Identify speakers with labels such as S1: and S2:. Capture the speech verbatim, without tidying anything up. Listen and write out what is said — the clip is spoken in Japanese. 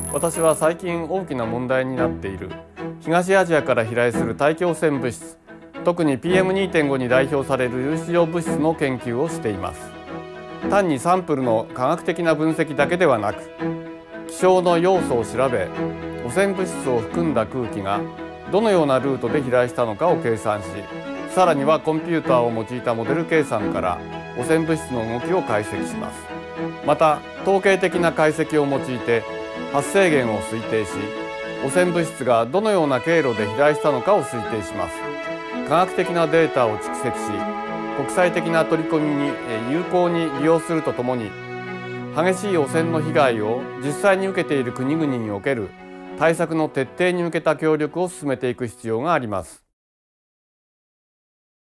S1: 私は最近大きな問題になっている東アジアから飛来する大気汚染物質、特に ピーエムにてんご に代表される有子状物質の研究をしています。単にサンプルの科学的な分析だけではなく、気象の要素を調べ、汚染物質を含んだ空気がどのようなルートで飛来したのかを計算し、さらにはコンピューターを用いたモデル計算から汚染物質の動きを解析します。また統計的な解析を用いて発生源を推定し、汚染物質がどのような経路で飛来したのかを推定します。科学的なデータを蓄積し、国際的な取り組みに有効に利用するとともに、激しい汚染の被害を実際に受けている国々における対策の徹底に向けた協力を進めていく必要があります。